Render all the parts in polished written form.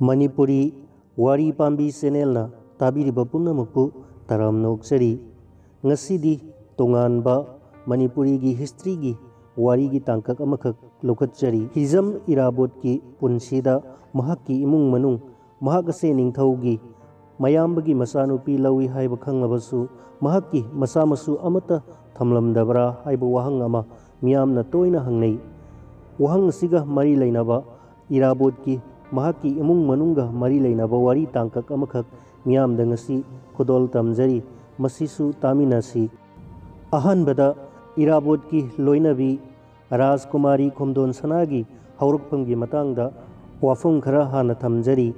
Manipuri Wari Pambi Senelna Tabiriba Punamukpu Taramna Uksari Ngasidi Tonganba Manipuri gi history gi wari gi tangkak amakak lokatchari Hizam Irabot ki punsida mahakki imung manung mahak ase ningthau gi mayambagi masanupi lawi haiba khanglabasu mahakki masamasu amata thamlamdabra haiba wahang ama miyamna toina hangnei wahang siga mari leinaba Irabot ki mahakki imung manungga mari leinaba wari tangkak amakak miyamda ngasi khodol tamjari masisu taminasi ahanbada Irabot ki loinabi Rajkumari Khomdon Sanagi Haurukpamgi matangda wafum khara hana thamjari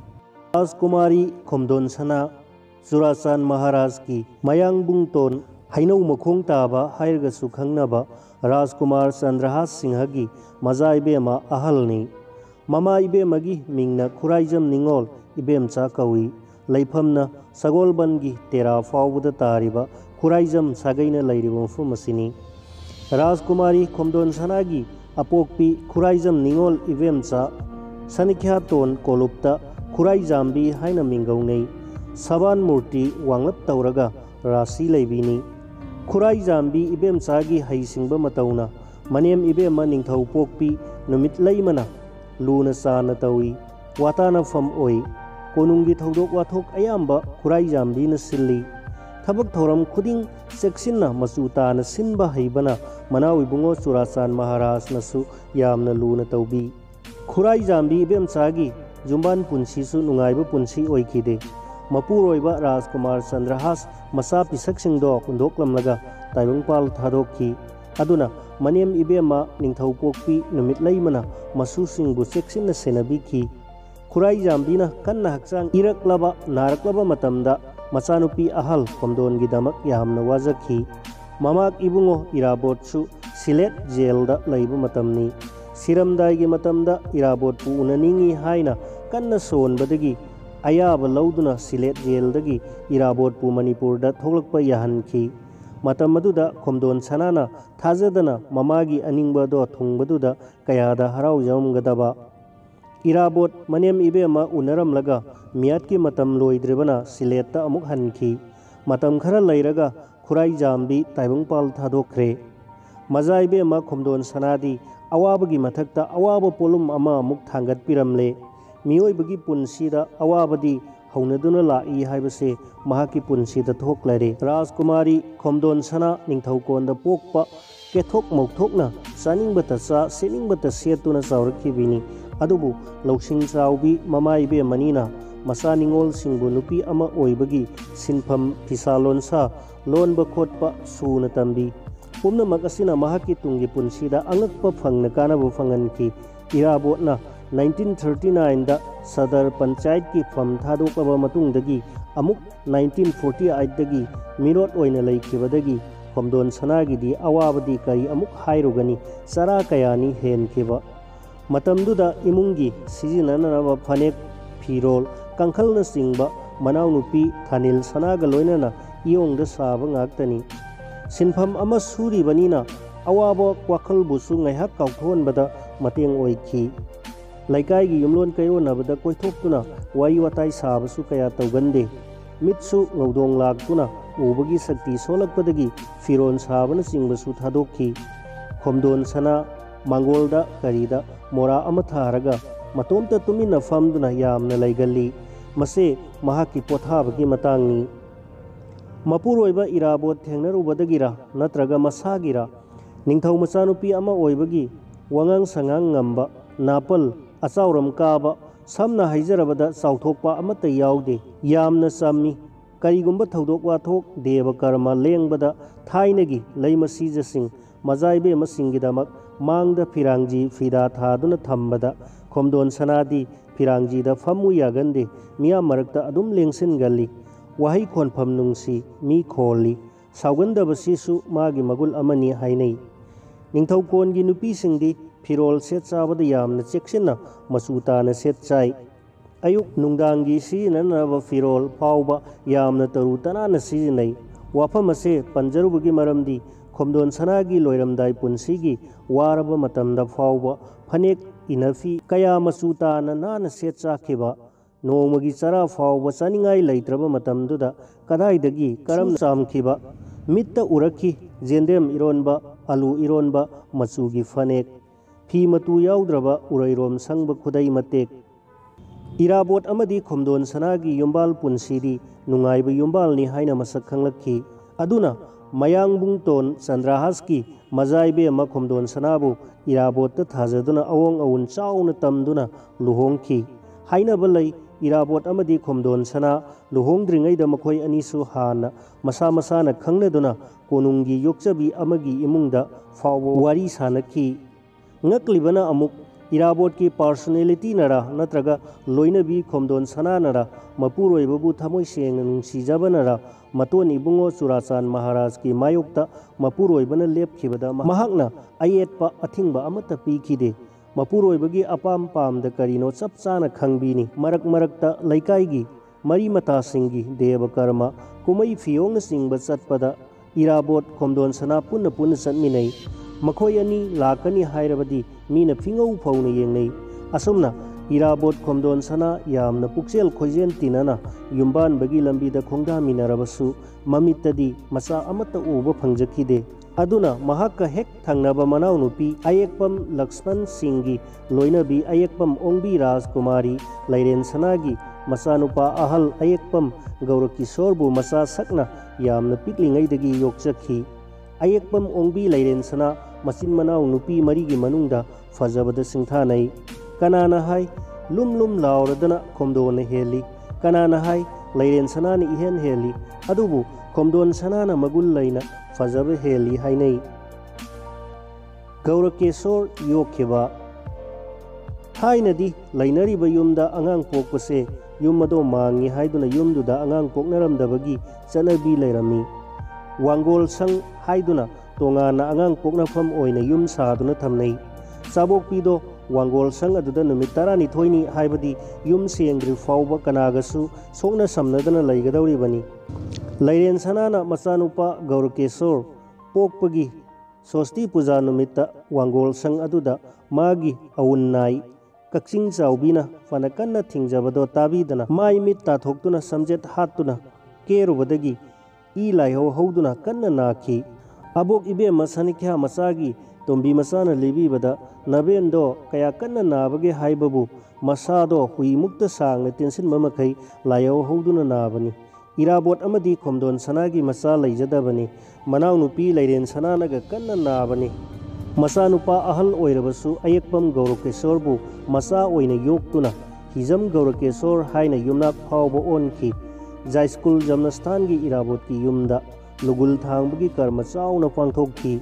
Rajkumari Khomdon Sana Surasan Maharaj ki Mayang Bungton Hainau Makhong Taba Hairgasu Khangnaba Rajkumar Chandrahas Singhagi Maza Ibema Ahalni Mama Ibemagi Mingna Khuraijam Ningol Ibemcha Kawi Laifamna Sagolbangi Tera Fawbuda Tariba Khuraijam Sagaina Lairiba Mafum Asini Rajkumari Khomdon Sanagi Apokpi Khuraijam Ningol Ibemcha Sanikya Ton Kolupta Khuraijambi Haina Mingaunei Saban Murti Wanglap Tauraga Rasi Laibini Khuraijambi Ibemchagi Haisingba Matauna Manem Ibema Ningthau Pokpi Numit Laimana Luna Sana Tawi Watana Fam Oi Konungi Thaudok Wathok Ayamba Khuraijambi na Silli Thabak Thoram Khuding Seksinna Masutana Sinba Haibana Manawi Bungo Surasan Maharaj Nasu Yamna Luna Taubi Khuraijambi Ibemchagi Jumban Punsisu Nungaiba Punsi Oikide Mapuroiba Rajkumar Chandrahas Masa Pisaksingdo Kundoklamlaga Taibangpal Thadokki Aduna Manem Ibema Ningthau Pokpi Numit Laimana Masusingbu Seksinna Senabiki Khuraijambina Kanna Haksang Iraklaba Naraklaba Matamda Masanupi Ahal Khomdon Gidamak Yamna Wazaki Mamak Ibungo Irabotsu Silet Jailda Laibu Matamni Siramdai gi Matamda Irabot pu unaningi haina Kanna Sonbadagi Ayaba Lauduna Silet Jaildagi Irabot pu Manipurda Tholakpa Yahanki Matamaduda Khomdon Sanana Thazadana Mamagi Aningbado Thungbaduda Kayada Harau Jamgadaba Irabot Manem Ibema Unaramlaga Miyatki Matam Loidribana Sileta Amuk Hanki Matam Khara Lairaga Khuraijambi Taibangpal Thadokre Maza Ibema Khomdon Sanadi Awabagi Mathakta Awaba Polum Ama Amuk Thangat Piramle Miyoibagi Punsida Awabadi Haunaduna Lai Haibase Mahaki Punsida Thoklare Rajkumari Khomdon Sana Ningthaukonda Pokpa Kethok Mokthokna Saning Batasa Sening Batasetuna Saurakibini Adubu Lausing Saubi Mama Ibe Manina Masa Ningol Singbu Nupi Ama Oibagi Sinpam Pisalonsa Lon Bakotpa Suna Tambi Pumna Makasina Mahaki Tungi Punsida Angakpa Fangna Kanabu Fanganki Irabotna 1939 da Sadar Panchayat ki Fam Thadokaba Matungdagi Amuk 1948 dagi Mirot Oina Laikibadagi Khomdon Sanagi di Awabadi Kari Amuk Hairugani Sara Kayani Henkiba Matamduda Imungi Sizinanaba Fanek Pirol Kankalna Singba Manau Nupi Thanil Sanaga Loinana Iong da Saba Ngaktani Sinfam Ama Suri Banina Awaba Kwakal Busu Ngayhak Kauthon Bada Mateng Oiki Laikai gi Yumlon Kayo Nabada Koithoptuna Wai Watai Sabasu Kaya Taugande Mitsu Ngaudong Lagtuna Ubagi Sakti Solakpadagi Firon Sabana Singbasu Thadokki Khomdon Sana Mangolda Karida Mora Amatharaga Matomta Tumina Famduna Yamna Laigali Mase Mahaki Pothabagi Matangi Mapuroiba Irabot Thengnarubadagira Natraga Masagira Ningthau Masanupi Ama Oibagi Wangang Sangang Ngamba Napal Asauram Kaba Samna Haijarabada Sauthokpa Amata Yaude Yamna Sami Karigumba Thaudok Wathok Deva Karma Lengbada Thainagi Laima Sijasing Mazaibe Masingidamak Mangda Pirangji Fida Thaduna Thambada Khomdon Sanadi Pirangji da Famu Yagande Mia Marakta Adum Lengsin Gali Wahai Khonpham Nungsi Mi Kholi Sauganda Basisu Magi Magul Amani Hainei Ningthau Kongi Nupi Singdi Firol Set Sabada Yamna Cheksina Masutana Set Chai Ayuk Nungdangi Sizinanaba Firol Pauba Yamna Tarutana Sizinai Wafamase Panjarubagi Maramdi Khomdon Sanagi Loiramdai Punsigi Waraba Matamda Fauba Phanek इनफी कया मचू ताना नाना set चाखिबा नोंमगी चरा फावबा चानिंगाई लैत्रबा मतमदुदा कदाइदगी करम चामखिबा मित्ता उरखी जेंदेम इरोनबा आलू इरोनबा मचूगी फनेक फी मतू याउद्रबा उरैरोम संगबा खुदै मतेक इराबोट अमदी खोमदोन सनागी युम्बाल पुनसीदी नुंगाइबा युम्बालनी हाइना मसक खंगलखी अदुना मयांगबुंग तोन चंद्रहास की मजाइबे अमा खोमदोन सनाबु इराबोट थाजदुना अवोंग अवुन चाउना तमदुना लुहोंगखी हाइनाबा लै इराबोट अमदी खोमदोन सना लुहोंद्रिङैदा मखोय अनिसु हाना मसा मसाना खंगनदुना कोनुंगी योक्चबी अमगी इमुंगदा फावो वारी सानखी ngaklibana amuk इराबोट की पर्सनैलिटी नरा नत्रगा लोइनबी खोमदोन सना नरा मपुरोइबबु थमोय सेंग नुंसीजबनरा मतोन इबुंगो चुराचान महाराज की मायोक्ता मपुरोइबना लेपखिबदा महाकना अयेटपा अथिंगबा अमता पीखिदे मपुरोइबगी अपाम पामदा करिनो चपचाना खंगबीनी मरक मरकता लैकाईगी मरी मतासिंगी देव कर्म कुमई फियोंग सिंगबा चटपदा इराबोट खोमदोन सना पुन्न पुन्न चटमिनै मखोय अनि लाकनी हायरबदी मीना फिंगौ फौना येंगनै असुमना इराबोट खोमदोन सना यामना पुक्सेल खोजेन तिनना युम्बानबगी लंबीदा खोंदामिनरबसु ममित्तदी मचा अमत्ता उबा फंगजखिदे अदुना महाक्का हेक थंगनबा मनाव नुपी अयेकपम लक्ष्मण सिंगी लोइनबी अयेकपम ओंबी राजकुमारी लैरेन सनागी मचानुपा अहल अयेकपम गौरकिशोरबु मचा सकना यामना पिकलिङैदगी योक्चखी अयेकपम ओंबी लैरेन सना मचिन मनाव नुपी मरीगी मनुंगदा फजबदा सिंथानै कनाना हाय लुम लुम लाउरदना खोमदोन हेली कनाना हाय लैरेन सनाना इहेन हेली अदुबु खोमदोन सनाना मगुल लैना फजब हेली हाइनै गौरकेशोर योखिबा थाइनदी लैनरिबा युमदा अंगांग पोकपसे युम अदो मांगी हाइदुना युमदुदा अंगांग पोकनरमदबगी चनबी लैरमी वांगोल संग हाइदुना तोंगाना अंगांग पोकनाफम ओइना युम सादुना थमनै चाबोकपीदो वांगोल संग अदुदा नुमित 12 हाइबदी युम सेंग्रि फावबा कनागसु सोकना समनदना लैगदौरिबनी लैरेन सनाना मचानुपा गौरकेशोर पोकपगी सोस्ती पूजा नुमित्ता वांगोल संग अदुदा मागी अवुन्नाई कक्सिंग चाउबीना फना कन्ना थिंगजबदो ताबीदना माई मित ताथोक्तुना समजेत हातुना केरुबदगी ई लाइहो हौदुना कन्ना नाखी अबोक इबे मसनिख्या मचागी तोंबी मचाना लिबीबदा नबेंदो कया कन्ना नाबगे हाइबबु मसादो हुई मुक्त सांगना तेंसिनबा मखै लाइहो हौदुना नाबनी इराबोट अमदी खोमदोन सनागी मचा लैजदबनी मनाव नुपी लैरेन सनानागा कन्ना नाबनी मचा नुपा अहल ओइरबसु अयेकपम गौरकेशोरबु मचा ओइना योक्तुना हिजम गौरकेशोर हाइना युमनाक फावबा ओनखी जायस्कुल जमनस्थानगी इराबोट की युमदा लुगुल थांबगी कर्म चाउना पांथोखी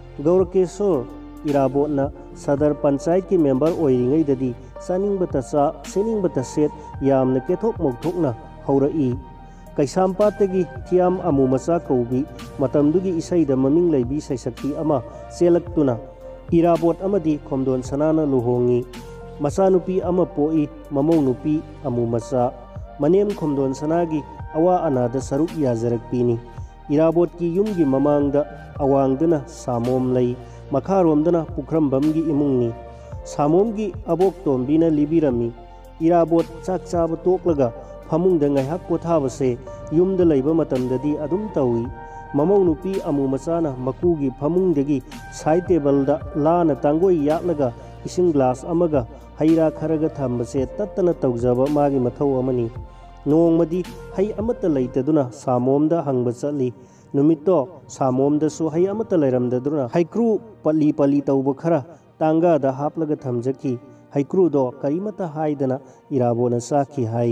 गौरकेशोर इराबोटना सदर पंचायत की मेंबर ओइरिङैददी चानिंगबता चा सेनिंगबता सेट यामना केथोक मोकथोकना हौरई कैसामपातगी थियाम अमु मचा कौबी मतमदुगी इसैदा ममिंग लैबी सैसक्ति अमा चेलक्तुना इराबोट अमदी खोमदोन सनाना लुहोंगी मचानुपी अमा पोई ममौ नुपी अमु मचा मनेम खोमदोन सनागी अवा अनादा सरुक याजरक्पीनी इराबोट की युमगी ममांगदा अवांगदना सामोम लई मखारोमदना पुखरमबमगी इमुंगनी सामोमगी अबोक तोंबीना लिबिरमी इराबोट चाक चाब तोकलगा फमुंगदा ngaiहak पोथाबसे युमदा लैबा मतमददी अदुम तौई ममौ नुपी अमु मचाना मकुगी फमुंगदगी साइड टेबलदा लाना तांगोई याकलगा इसिंग ग्लास अमगा हैरा खरगा थंबसे तत्तना तौजबा मागी मथौ अमनी नोंगमदी है अमता लैतदुना सामोमदा हंगबा चली नुमित्तो सामोमदसु है अमता लैरमददुना हैक्रू पली पली तौबा खरा तांगादा हापलगा थमजकी हैक्रूदो करिमता हाइदना इराबोना साखी हाई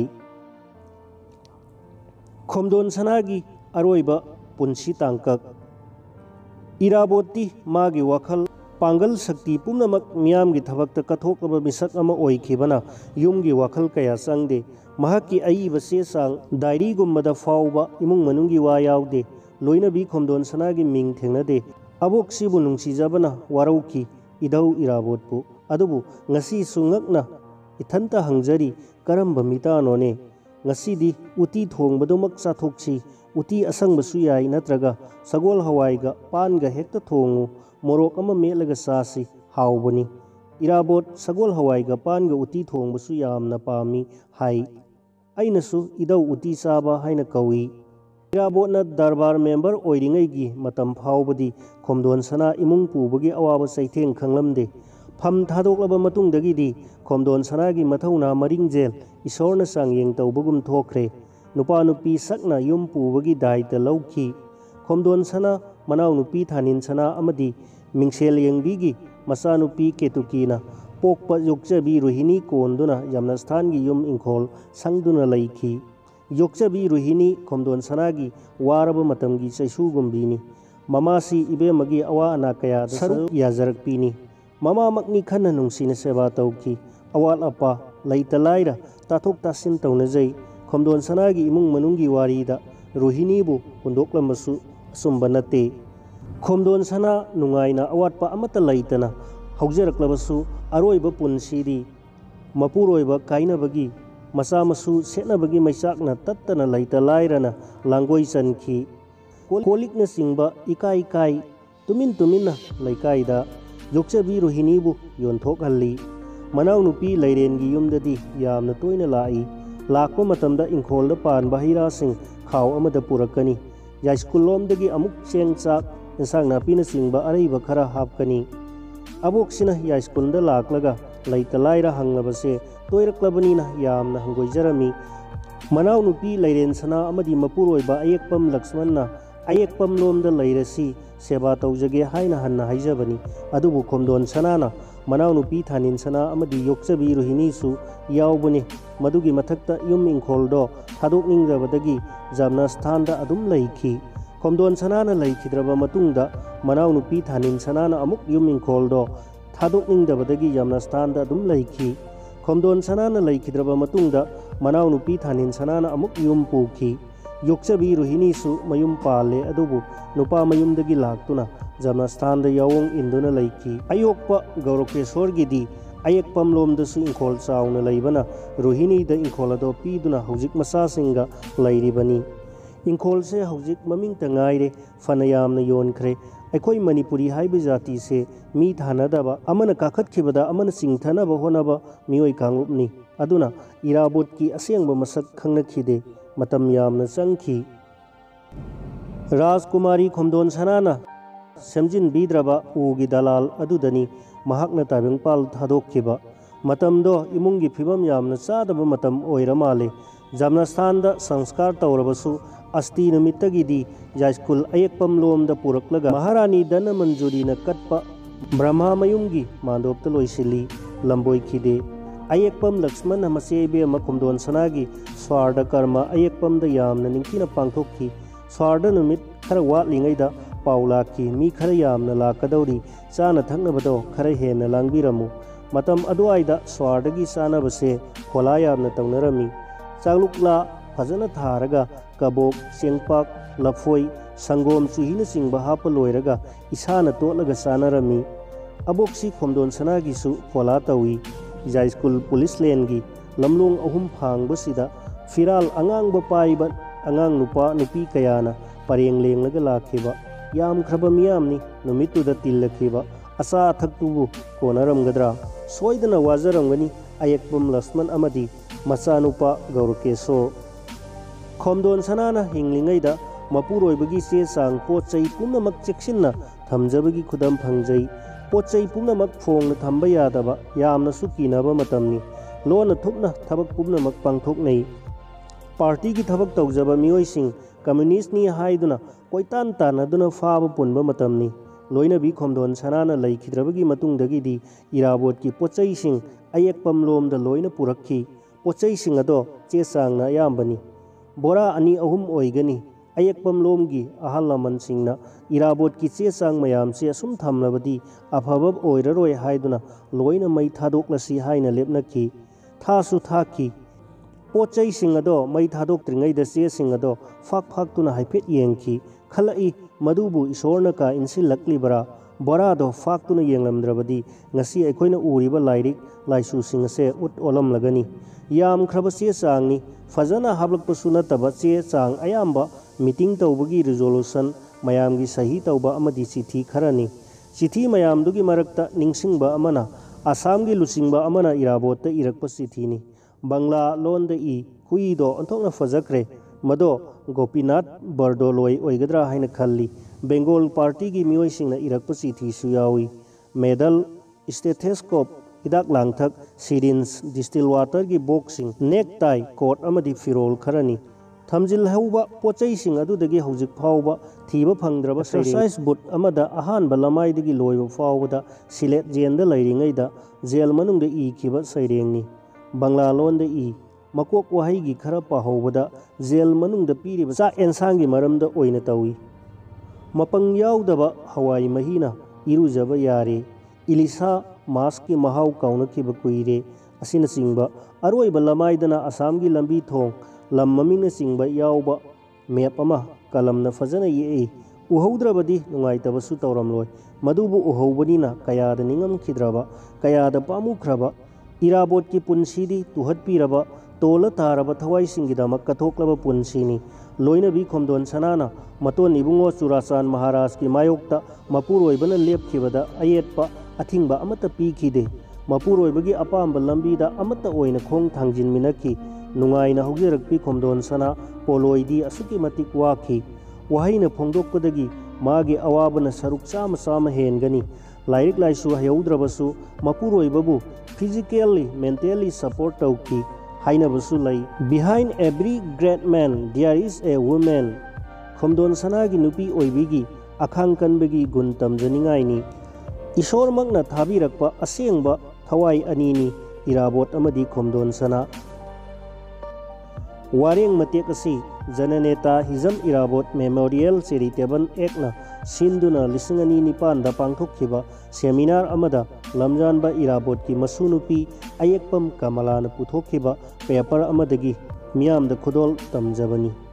खोमदोन सनागी अरोइबा पुंसी तांकक इराबोती मागी वखल पांगल शक्ति पुनमक मियामगी थबक्ता कथोकबा मिसक अमा ओइखिबना युमगी वखल कया संगदे महाकी अईबा सेसांग डायरी गुम्बदा फावबा इमुंग मनुंगी वा यावदे लोइनबी खोमदोन सनागी मिंग थेंगनदे अबोक सिबु नुंसीजबना वारौखी इधौ इराबोतपु अदुबु ngasi sungakna ithanta hangjari karamba mitanone ngasi uti thongbadumak chathokchi uti asangbasu yai natraga sagol hawaiga panga hekta thongu morok ama melaga sasi hawbani Irabot ꯁꯒꯣꯜ ꯍꯋꯥꯏꯒ ꯄꯥꯟꯒ ꯎꯇꯤ ꯊꯣꯡꯕꯁꯨ ꯌꯥꯝꯅ ꯄꯥꯝꯃꯤ ꯍꯥꯏ꯫ ꯑꯩꯅꯁꯨ ꯏꯙꯧ ꯎꯇꯤ ꯆꯥꯕ ꯍꯥꯏꯅ ꯀꯧꯏ꯫ ꯏꯔꯥꯕꯣꯠꯅ ꯗꯔꯕꯥꯔ ꯃꯦꯝꯕꯔ ꯑꯣꯏꯔꯤꯉꯩꯒꯤ ꯃꯇꯝ ꯐꯥꯎꯕꯗꯤ ꯈꯣꯝꯗꯣꯟ ꯁꯅꯥ ꯏꯃꯨꯡ ꯄꯨꯕꯒꯤ ꯑꯋꯥꯕ ꯆꯩꯊꯦꯡ ꯈꯪꯂꯝꯗꯦ꯫ ꯐꯝ ꯊꯥꯗꯣꯛꯂꯕ ꯃꯇꯨꯡꯗꯒꯤꯗꯤ ꯈꯣꯝꯗꯣꯟ ꯁꯅꯥꯒꯤ ꯃꯊꯧꯅꯥ ꯃꯔꯤꯡꯖꯦꯜ ꯏꯁꯣꯔꯅ ꯆꯥꯡꯌꯦꯡ ꯇꯧꯕꯒꯨꯝ ꯊꯣꯛꯈ꯭ꯔꯦ꯫ ꯅꯨꯄꯥ ꯅꯨꯄꯤ ꯁꯛꯅ ꯌꯨꯝ ꯄꯨꯕꯒꯤ ꯗꯥꯏꯇ ꯂꯧꯈꯤ꯫ ꯈꯣꯝꯗꯣꯟ ꯁꯅꯥ ꯃꯅꯥꯎꯅꯨꯄꯤ ꯊꯥꯅꯤꯟ ꯁꯅꯥ ꯑꯃꯗꯤ ꯃꯤꯡꯁꯦꯜ ꯌꯦꯡꯕꯤꯒꯤ ꯃꯆꯥꯅꯨꯄꯤ ꯀꯦꯇꯨꯀꯤꯅ ꯄꯣꯛꯄ ꯌꯣꯛꯆꯕꯤ ꯔꯣꯍꯤꯅꯤ ꯀꯣꯟꯗꯨꯅ ꯌꯥꯝꯅꯁꯊꯥꯟꯒꯤ ꯌꯨꯝ ꯏꯪꯈꯣꯜ ꯁꯪꯗꯨꯅ ꯂꯩꯈꯤ꯫ ꯌꯣꯛꯆꯕꯤ ꯔꯣꯍꯤꯅꯤ ꯈꯣꯝꯗꯣꯟ ꯁꯅꯥꯒꯤ ꯋꯥꯔꯕ ꯃꯇꯝꯒꯤ ꯆꯩꯁꯨꯒꯨꯝꯕꯤꯅꯤ꯫ ꯃꯃꯥꯁꯤ ꯏꯕꯦꯝꯃꯒꯤ ꯑꯋꯥ ꯑꯅꯥ ꯀꯌꯥꯗ ꯁꯔꯨꯛ ꯌꯥꯖꯔꯛꯄꯤꯅꯤ꯫ ꯃꯃꯥꯃꯛꯅꯤ ꯈꯟꯅ ꯅꯨꯡꯁꯤꯅ ꯁꯦꯕꯥ ꯇꯧꯈꯤ꯫ ꯑꯋꯥꯠ ꯑꯄꯥ ꯂꯩꯇ ꯂꯥꯏꯔ ꯇꯥꯊꯣꯛ ꯇꯥꯁꯤꯟ ꯇꯧꯅꯖꯩ꯫ ꯈꯣꯝꯗꯣꯟ ꯁꯅꯥꯒꯤ ꯏꯃꯨꯡ ꯃꯅꯨꯡꯒꯤ ꯋꯥꯔꯤꯗ ꯔꯣꯍꯤꯅꯤꯕꯨ ꯍꯨꯟꯗꯣꯛꯂꯝꯕꯁꯨ ꯑꯆꯨꯝꯕ ꯅꯠꯇꯦ꯫ ꯈꯣꯝꯗꯣꯟ ꯁꯅꯥ ꯅꯨꯡꯉꯥꯏꯅ ꯑꯋꯥꯠꯄ ꯑꯃꯠꯇ ꯂꯩꯇꯅ ꯍꯧꯖꯔꯛꯂꯕꯁꯨ ꯑꯔꯣꯏꯕ ꯄꯨꯟꯁꯤꯗꯤ ꯃꯄꯨꯔꯣꯏꯕ ꯀꯥꯏꯅꯕꯒꯤ ꯃꯆꯥ ꯃꯁꯨ ꯁꯦꯠꯅꯕꯒꯤ ꯃꯩꯆꯥꯛꯅ ꯇꯠꯇꯅ ꯂꯩꯇ ꯂꯥꯏꯔꯅ ꯂꯥꯡꯒꯣꯏ ꯆꯟꯈꯤ꯫ ꯀꯣꯜꯂꯤꯛꯅꯆꯤꯡꯕ ꯏꯀꯥꯏ ꯀꯥꯏ ꯇꯨꯃꯤꯟ ꯇꯨꯃꯤꯟꯅ ꯂꯩꯀꯥꯏꯗ ꯌꯣꯛꯆꯕꯤ ꯔꯣꯍꯤꯅꯤꯕꯨ ꯌꯣꯟꯊꯣꯛꯍꯜꯂꯤ꯫ ꯃꯅꯥꯎꯅꯨꯄꯤ ꯂꯩꯔꯦꯟꯒꯤ ꯌꯨꯝꯗꯗꯤ ꯌꯥꯝꯅ ꯇꯣꯏꯅ ꯂꯥꯛꯏ꯫ ꯂꯥꯛꯄ ꯃꯇꯝꯗ ꯏꯪꯈꯣꯜꯗ ꯄꯥꯟꯕ ꯍꯩꯔꯥꯁꯤꯡ ꯈꯥꯎ ꯑꯃꯗ ꯄꯨꯔꯛꯀꯅꯤ꯫ ꯌꯥꯏꯁ꯭ꯀꯨꯜꯂꯣꯝꯗꯒꯤ ꯑꯃꯨꯛ ꯆꯦꯡ ꯆꯥꯛ ꯏꯟꯁꯥꯡ ꯅꯥꯄꯤꯅꯆꯤꯡꯕ ꯑꯔꯩꯕ ꯈꯔ ꯍꯥꯞꯀꯅꯤ꯫ ꯑꯕꯣꯛꯁꯤꯅ ꯌꯥꯏꯁ꯭ꯀꯨꯜꯗ ꯂꯥꯛꯂꯒ ꯂꯩꯇ ꯂꯥꯏꯔ ꯍꯪꯂꯕꯁꯦ ꯇꯣꯏꯔꯛꯂꯕꯅꯤꯅ ꯌꯥꯝꯅ ꯍꯪꯒꯣꯏꯖꯔꯝꯃꯤ꯫ ꯃꯅꯥꯎꯅꯨꯄꯤ ꯂꯩꯔꯦꯟ ꯁꯅꯥ ꯑꯃꯗꯤ ꯃꯄꯨꯔꯣꯏꯕ ꯑꯌꯦꯛꯄꯝ ꯂꯛꯁꯃꯟꯅ ꯑꯌꯦꯛꯄꯝ ꯂꯣꯝꯗ ꯂꯩꯔꯁꯤ ꯁꯦꯕꯥ ꯇꯧꯖꯒꯦ ꯍꯥꯏꯅ ꯍꯟꯅ ꯍꯥꯏꯖꯕꯅꯤ꯫ ꯑꯗꯨꯕꯨ ꯈꯣꯝꯗꯣꯟ ꯁꯅꯥꯅ ꯃꯅꯥꯎꯅꯨꯄꯤ ꯊꯥꯅꯤꯟ ꯁꯅꯥ ꯑꯃꯗꯤ ꯌꯣꯛꯆꯕꯤ ꯔꯣꯍꯤꯅꯤꯁꯨ ꯌꯥꯎꯕꯅꯤ ꯃꯗꯨꯒꯤ ꯃꯊꯛꯇ ꯌꯨꯝ ꯏꯪꯈꯣꯜꯗꯣ ꯊꯥꯗꯣꯛꯅꯤꯡꯗꯕꯗꯒꯤ ꯖꯝꯅꯁꯊꯥꯟꯗ ꯑꯗꯨꯝ ꯂꯩꯈꯤ꯫ ꯈꯣꯝꯗꯣꯟ ꯁꯅꯥꯅ ꯂꯩꯈꯤꯗ꯭ꯔꯕ ꯃꯇꯨꯡꯗ ꯃꯅꯥꯎꯅꯨꯄꯤ ꯊꯥꯅꯤꯟ ꯁꯅꯥꯅ ꯑꯃꯨꯛ ꯌꯨꯝ ꯏꯪꯈꯣꯜꯗꯣ ꯊꯥꯗꯣꯛꯅꯤꯡꯗꯕꯗꯒꯤ ꯖꯝꯅꯁꯊꯥꯟꯗ ꯑꯗꯨꯝ ꯂꯩꯈꯤ꯫ ꯈꯣꯝꯗꯣꯟ ꯁꯅꯥꯅ ꯂꯩꯈꯤꯗ꯭ꯔꯕ ꯃꯇꯨꯡꯗ ꯃꯅꯥꯎꯅꯨꯄꯤ ꯊꯥꯅꯤꯟ ꯁꯅꯥꯅ ꯑꯃꯨꯛ ꯌꯨꯝ ꯄꯨꯈꯤ꯫ ꯌꯣꯛꯆꯕꯤ ꯔꯣꯍꯤꯅꯤꯁꯨ ꯃꯌꯨꯝ ꯄꯥꯜꯂꯦ ꯑꯗꯨꯕꯨ ꯅꯨꯄꯥ ꯃꯌꯨꯝꯗꯒꯤ ꯂꯥꯛꯇꯨꯅ ꯖꯝꯅꯁꯊꯥꯟꯗ ꯌꯥꯑꯣꯡ ꯏꯟꯗꯨꯅ ꯂꯩꯈꯤ꯫ ꯑꯌꯣꯛꯄ ꯒꯧꯔꯀꯦꯁꯣꯔꯒꯤꯗꯤ ꯑꯌꯦꯛꯄꯝ ꯂꯣꯝꯗꯁꯨ ꯏꯪꯈꯣꯜ ꯆꯥꯎꯅ ꯂꯩꯕꯅ ꯔꯣꯍꯤꯅꯤꯗ ꯏꯪꯈꯣꯜ ꯑꯗꯣ ꯄꯤꯗꯨꯅ ꯍꯧꯖꯤꯛ ꯃꯆꯥꯁꯤꯡꯒ ꯂꯩꯔꯤꯕꯅꯤ꯫ ꯏꯪꯈꯣꯜꯁꯦ ꯍꯧꯖꯤꯛ ꯃꯃꯤꯡꯇ ꯉꯥꯏꯔꯦ ꯐꯅ ꯌꯥꯝꯅ ꯌꯣꯟꯈ꯭ꯔꯦ꯫ ꯑꯩꯈꯣꯏ ꯃꯅꯤꯄꯨꯔꯤ ꯍꯥꯏꯕ ꯖꯥꯇꯤꯁꯦ ꯃꯤ ꯊꯥꯅꯗꯕ ꯑꯃꯅ ꯀꯥꯈꯠꯈꯤꯕꯗ ꯑꯃꯅ ꯆꯤꯡꯊꯅꯕ ꯍꯣꯠꯅꯕ ꯃꯤꯑꯣꯏ ꯀꯥꯡꯂꯨꯞꯅꯤ꯫ ꯑꯗꯨꯅ ꯏꯔꯥꯕꯣꯠꯀꯤ ꯑꯁꯦꯡꯕ ꯃꯁꯛ ꯈꯪꯅꯈꯤꯗꯦ꯫ ꯃꯇꯝ ꯌꯥꯝꯅ ꯆꯪꯈꯤ꯫ ꯔꯥꯖꯀꯨꯃꯥꯔꯤ ꯈꯣꯝꯗꯣꯟ ꯁꯅꯥꯅ ꯁꯦꯝꯖꯤꯟꯕꯤꯗ꯭ꯔꯕ ꯎꯒꯤ ꯗꯂꯥꯜ ꯑꯗꯨꯗꯅꯤ ꯃꯍꯥꯛꯅ ꯇꯥꯏꯕꯪꯄꯥꯜ ꯊꯥꯗꯣꯛꯈꯤꯕ꯫ ꯃꯇꯝꯗꯣ ꯏꯃꯨꯡꯒꯤ ꯐꯤꯕꯝ ꯌꯥꯝꯅ ꯆꯥꯗꯕ ꯃꯇꯝ ꯑꯣꯏꯔ ꯃꯥꯜꯂꯦ꯫ ꯖꯝꯅꯁꯊꯥꯟꯗ ꯁꯪꯁꯀꯥꯔ ꯇꯧꯔꯕꯁꯨ ꯑꯁꯇꯤ ꯅꯨꯃꯤꯠꯇꯒꯤꯗꯤ ꯌꯥꯏꯁ꯭ꯀꯨꯜ ꯑꯌꯦꯛꯄꯝ ꯂꯣꯝꯗ ꯄꯨꯔꯛꯂꯒ ꯃꯍꯥꯔꯥꯅꯤ ꯙꯅꯃꯟꯖꯨꯔꯤꯅ ꯀꯠꯄ ꯕ꯭ꯔꯍ꯭ꯃꯥ ꯃꯌꯨꯝꯒꯤ ꯃꯥꯟꯗꯣꯞꯇ ꯂꯣꯏꯁꯤꯜꯂꯤ꯫ ꯂꯝꯕꯣꯏꯈꯤꯗꯦ꯫ ꯑꯌꯦꯛꯄꯝ ꯂꯛꯁꯃꯟꯅ ꯃꯆꯦ ꯏꯕꯦꯝꯃ ꯈꯣꯝꯗꯣꯟ ꯁꯅꯥꯒꯤ ꯁ꯭ꯋꯥꯔꯙ ꯀꯔꯃ ꯑꯌꯦꯛꯄꯝꯗ ꯌꯥꯝꯅ ꯅꯤꯡꯊꯤꯅ ꯄꯥꯡꯊꯣꯛꯈꯤ꯫ ꯁ꯭ꯋꯥꯔꯙ ꯅꯨꯃꯤꯠ ꯈꯔ ꯋꯥꯠꯂꯤꯉꯩꯗ ꯄꯥꯎ ꯂꯥꯛꯈꯤ ꯃꯤ ꯈꯔ ꯌꯥꯝꯅ ꯂꯥꯛꯀꯗꯧꯔꯤ ꯆꯥꯅ ꯊꯛꯅꯕꯗꯣ ꯈꯔ ꯍꯦꯟꯅ ꯂꯥꯡꯕꯤꯔꯝꯃꯨ꯫ ꯃꯇꯝ ꯑꯗꯨꯋꯥꯏꯗ ꯁ꯭ꯋꯥꯔꯙꯒꯤ ꯆꯥꯅꯕꯁꯦ ꯍꯣꯂꯥ ꯌꯥꯝꯅ ꯇꯧꯅꯔꯝꯃꯤ꯫ ꯆꯥꯛꯂꯨꯛꯂꯥ ꯐꯖꯅ ꯊꯥꯔꯒ ꯀꯕꯣꯛ ꯆꯦꯡꯄꯥꯛ ꯂꯐꯣꯏ ꯁꯪꯒꯣꯝ ꯆꯨꯍꯤꯅꯆꯤꯡꯕ ꯍꯥꯞꯄ ꯂꯣꯏꯔꯒ ꯏꯁꯥꯅ ꯇꯣꯠꯂꯒ ꯆꯥꯅꯔꯝꯃꯤ꯫ ꯑꯕꯣꯛꯁꯤ ꯈꯣꯝꯗꯣꯟ ꯁꯅꯥꯒꯤꯁꯨ ꯍꯣꯂꯥ ꯇꯧꯏ꯫ ꯌꯥꯏꯁ꯭ꯀꯨꯜ ꯄꯨꯂꯤꯁ ꯂꯦꯟꯒꯤ ꯂꯝꯂꯣꯡ 3 ꯐꯥꯡꯕꯁꯤꯗ ꯐꯤꯔꯥꯜ ꯑꯉꯥꯡꯕ ꯄꯥꯏꯕ ꯑꯉꯥꯡ ꯅꯨꯄꯥ ꯅꯨꯄꯤ ꯀꯌꯥꯅ ꯄꯔꯦꯡ ꯂꯦꯡꯂꯒ ꯂꯥꯛꯈꯤꯕ ꯌꯥꯝꯈ꯭ꯔꯕ ꯃꯤꯌꯥꯝꯅꯤ ꯅꯨꯃꯤꯠꯇꯨꯗ ꯇꯤꯜꯂꯛꯈꯤꯕ꯫ ꯑꯆꯥ ꯑꯊꯛꯇꯨꯕꯨ ꯀꯣꯟꯅꯔꯝꯒꯗ꯭ꯔꯥ? ꯁꯣꯏꯗꯅ ꯋꯥꯖꯔꯝꯒꯅꯤ ꯑꯌꯦꯛꯄꯝ ꯂꯛꯁꯃꯟ ꯑꯃꯗꯤ ꯃꯆꯥꯅꯨꯄꯥ ꯒꯧꯔꯀꯦꯁꯣꯔ꯫ ꯈꯣꯝꯗꯣꯟ ꯁꯅꯥꯅ ꯍꯤꯡꯂꯤꯉꯩꯗ ꯃꯄꯨꯔꯣꯏꯕꯒꯤ ꯆꯦ ꯆꯥꯡ ꯄꯣꯠ ꯆꯩ ꯄꯨꯝꯅꯃꯛ ꯆꯦꯛꯁꯤꯟꯅ ꯊꯝꯖꯕꯒꯤ ꯈꯨꯗꯝ ꯐꯪꯖꯩ꯫ ꯄꯣꯠ ꯆꯩ ꯄꯨꯝꯅꯃꯛ ꯐꯣꯡꯅ ꯊꯝꯕ ꯌꯥꯗꯕ ꯌꯥꯝꯅꯁꯨ ꯀꯤꯅꯕ ꯃꯇꯝꯅꯤ꯫ ꯂꯣꯟꯅ ꯊꯨꯞꯅ ꯊꯕꯛ ꯄꯨꯝꯅꯃꯛ ꯄꯥꯡꯊꯣꯛꯅꯩ꯫ ꯄꯥꯔꯇꯤꯒꯤ ꯊꯕꯛ ꯇꯧꯖꯕ ꯃꯤꯑꯣꯏꯁꯤꯡ ꯀꯝꯃ꯭ꯌꯨꯅꯤꯁ꯭ꯠꯅꯤ ꯍꯥꯏꯗꯨꯅ ꯀꯣꯏꯇꯥꯟ ꯇꯥꯟꯅꯗꯨꯅ ꯐꯥꯕ ꯄꯨꯟꯕ ꯃꯇꯝꯅꯤ꯫ ꯂꯣꯏꯅꯕꯤ ꯈꯣꯝꯗꯣꯟ ꯁꯅꯥꯅ ꯂꯩꯈꯤꯗ꯭ꯔꯕꯒꯤ ꯃꯇꯨꯡꯗꯒꯤꯗꯤ ꯏꯔꯥꯕꯣꯠꯀꯤ ꯄꯣꯠꯆꯩꯁꯤꯡ ꯑꯌꯦꯛꯄꯝ ꯂꯣꯝꯗ ꯂꯣꯏꯅ ꯄꯨꯔꯛꯈꯤ꯫ ꯄꯣꯠꯆꯩꯁꯤꯡ ꯑꯗꯣ ꯆꯦ ꯆꯥꯡꯅ ꯑꯌꯥꯝꯕꯅꯤ꯫ ꯕꯣꯔꯥ 2-3 ꯑꯣꯏꯒꯅꯤ꯫ ꯑꯌꯦꯛꯄꯝ ꯂꯣꯝꯒꯤ ꯑꯍꯜ ꯂꯃꯟꯁꯤꯡꯅ ꯏꯔꯥꯕꯣꯠꯀꯤ ꯆꯦ ꯆꯥꯡ ꯃꯌꯥꯝꯁꯦ ꯑꯁꯨꯝ ꯊꯝꯂꯕꯗꯤ ꯑꯐꯕ ꯑꯣꯏꯔꯔꯣꯏ ꯍꯥꯏꯗꯨꯅ ꯂꯣꯏꯅ ꯃꯩ ꯊꯥꯗꯣꯛꯂꯁꯤ ꯍꯥꯏꯅ ꯂꯦꯞꯅꯈꯤ꯫ ꯊꯥꯁꯨ ꯊꯥꯈꯤ꯫ ꯄꯣꯠ ꯆꯩꯁꯤꯡ ꯑꯗꯣ ꯃꯩ ꯊꯥꯗꯣꯛꯇ꯭ꯔꯤꯉꯩꯗ ꯆꯦꯁꯤꯡ ꯑꯗꯣ ꯐꯥꯛꯇꯨꯅ ꯍꯥꯏꯐꯦꯠ ꯌꯦꯡꯈꯤ꯫ ꯈꯜꯂꯛꯏ ꯃꯗꯨꯕꯨ ꯏꯁꯣꯔꯅ ꯀꯥ ꯏꯟꯁꯤꯜꯂꯛꯂꯤꯕꯔꯥ? ꯕꯣꯔꯥꯗꯣ ꯐꯥꯛꯇꯨꯅ ꯌꯦꯡꯂꯝꯗ꯭ꯔꯕꯗꯤ ꯉꯁꯤ ꯑꯩꯈꯣꯏꯅ ꯎꯔꯤꯕ ꯂꯥꯏꯔꯤꯛ ꯂꯥꯏꯁꯨꯁꯤꯡ ꯑꯁꯦ ꯑꯣꯜꯂꯝꯂꯒꯅꯤ꯫ ꯌꯥꯝꯈ꯭ꯔꯕ ꯆꯦ ꯆꯥꯡꯅꯤ꯫ ꯐꯖꯅ ꯍꯥꯞꯂꯛꯄꯁꯨ ꯅꯠꯇꯕ ꯆꯦ ꯆꯥꯡ ꯑꯌꯥꯝꯕ ꯃꯤꯇꯤꯡ ꯇꯧꯕꯒꯤ ꯔꯤꯖꯣꯂꯨꯁꯟ ꯃꯌꯥꯝꯒꯤ ꯁꯍꯤ ꯇꯧꯕ ꯑꯃꯗꯤ ꯆꯤꯊꯤ ꯈꯔꯅꯤ꯫ ꯆꯤꯊꯤ ꯃꯌꯥꯝꯗꯨꯒꯤ ꯃꯔꯛꯇ ꯅꯤꯡꯁꯤꯡꯕ ꯑꯃꯅ आसाम की लुचिंबा अमना इराबोत इरक्प चिठीनी बांग्ला लोन ई हुईदो अंथोकना फजख्रे मदो गोपीनाथ बरदोलोई ओइगद्रा हाइना खल्ली बेंगोल पार्टी की मियोइसिंगना इरक्प चिठीसु यावी मेडल स्टेथोस्कोप हिदाक लांगथक सिरिंज डिस्टिल वाटर की बॉक्सिंग नेक टाई कोट अमदी फिरोल खरनी थमजिल हौबा पोचैसिंग अदुदगी हौजिक फावबा थीबा फंगद्रबा एक्सरसाइज बुट अमदा अहानबा लमाइदगी लोइबा फावबदा सिलेट जेल लैरिङैदा जेल मनुंगदा इखिबा सैरेंगनी बांग्ला लोन ई मकोक वहाईगी खरा पाहौबदा जेल मनुंगदा पीरिबा चा एनसांगी मरमदा ओइना तौई मपंग याउदबा हवाई महीना इरुजबा यारे इलिसा मास्क की महाव काउनखिबा कुइरे असिना चिंगबा अरोइबा लमाइदना असम की लंबी थोंग लम ममिंगना चिंगबा याउबा मैप अमा कलमना फजना येई उहौद्रबदी नुंगाइतबसु तौरमलोय मदुबु उहौबनिना कयादा निंगमखिद्रबा कयादा पामुख्रबा इराबोट की पुंसीदी तुहत्पीरबा तोल तारबा थवाइसिंगिदमक कथोक्लबा पुंसीनी लोइनबी खोमदोन सनाना मतोन इबुंगो चुराचान महाराज की मायोक्ता मपुरोइबना लेपखिबदा अयेटपा अथिंगबा अमता पीखिदे मपुरोइबगी अपाम्बा लंबीदा अमता ओइना खोंग थांजिनमिनखि नुंगाइना हौजरक्पी खोमदोन सना पोलोइदी असुकी मतिक वाखि वहाइना फोंदोकपदगी मागे अवाबना सरुक चाम चाम हेनगनी लाइरिक लाइसु हयौद्रबसु मपुरोइबबु फिजिकली मेंटली सपोर्ट तौकी हाइनबसु लै behind every great man there is a women खोमदोन सनागी नुपी ओइबिगी अखांग कनबगी गुण तमजनिंगाइनी ईश्वरमकना थाबिरक्पा असेंगबा थवाई अनीनी इराबोट अमदी खोमदोन सना वारेंग मतेक असी जननेता हिजम इराबोट मेमोरियल चैरिटेबल एक्टना सिंदुना 2009 पांथोखिबा सेमिनार अमदा लमजानबा इराबोट की मसुनुपी अयेकपम कमलाना पुथोखिबा पेपर अमदगी मियामदा खुदोल तमजबनी।